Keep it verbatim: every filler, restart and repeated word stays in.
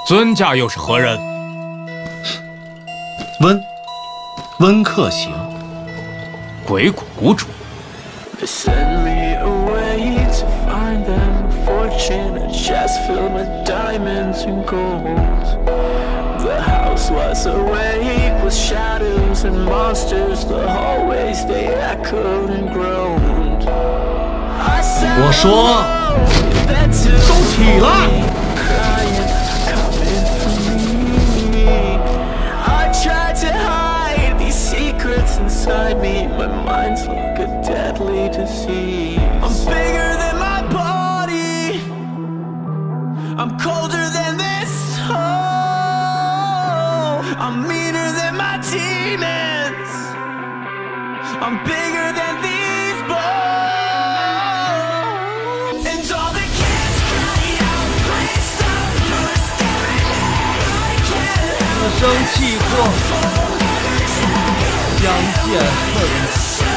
尊驾又是何人？ 温，温客行。 鬼谷谷主。 Send me away to find them a fortune, a chest filled with diamonds and gold. The house was awake with shadows and monsters. The hallways they echoed and groaned. 我说，都起来！ Secrets inside me, my mind's like a deadly disease. I'm bigger than my body, I'm colder than this hole, I'm meaner than my demons, I'm bigger than these bones. And all the kids cry out, please stop, you're scaring me. I can't help 自生气过。 相见恨晚。